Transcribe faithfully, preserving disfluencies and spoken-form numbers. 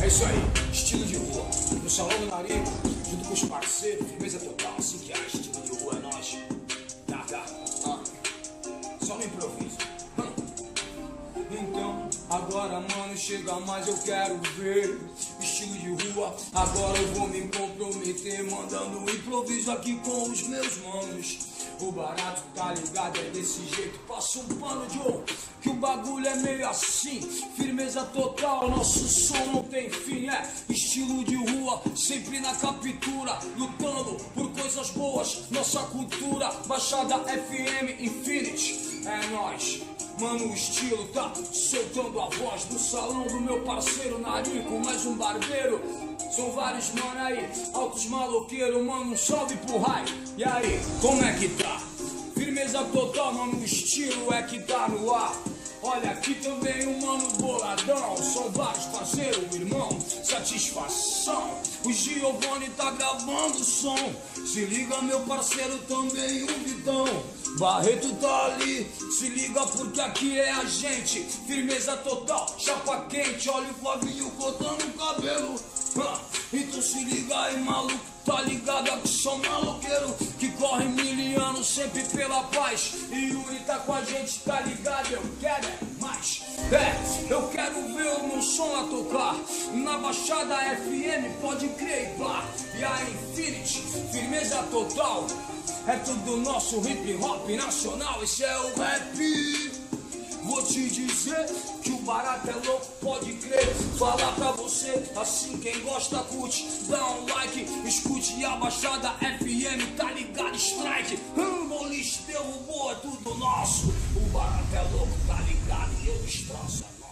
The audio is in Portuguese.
É isso aí, estilo de rua. No salão do Narico, junto com os parceiros, firmeza total. Assim que é, estilo de rua é nós. Tá, tá. Ah. Só no improviso. Hum. Então, agora, mano, chega mais, eu quero ver. Estilo de rua, agora eu vou me comprometer. Mandando um improviso aqui com os meus manos. O barato tá ligado, é desse jeito. Passa um pano, Joe, que o bagulho é meio assim. Firmeza total, nosso som não tem fim. É estilo de rua, sempre na captura. Lutando por coisas boas, nossa cultura. Baixada F M Infinity, é nóis. Mano, o estilo tá soltando a voz do salão do meu parceiro Narico, mais um barbeiro. São vários mano aí, altos maloqueiros, mano, um salve pro raio. E aí, como é que tá? Firmeza total, mano, o estilo é que tá no ar. Olha aqui também o mano boladão. São vários parceiros, irmão, satisfação. O Giovanni tá gravando o som. Se liga meu parceiro também, o Vitão. Barreto tá ali, se liga porque aqui é a gente. Firmeza total, chapa quente. Olha o Flavinho cortando o cabelo. ah, Então se liga aí, maluco, tá ligado? Aqui são maloqueiro que corre mil anos sempre pela paz. E Yuri tá com a gente, tá ligado? Eu quero é mais. É, eu quero ver o meu som a tocar na Baixada F M, pode crer, pá. E a Infinity, firmeza total. É tudo nosso hip hop nacional, esse é o rap. Vou te dizer que o barato é louco, pode crer. Falar pra você, assim quem gosta curte. Dá um like, escute a Baixada F M, tá ligado? Strike, hum, boliche derrubou, é tudo nosso. O barato é louco, tá ligado? E eu destroço.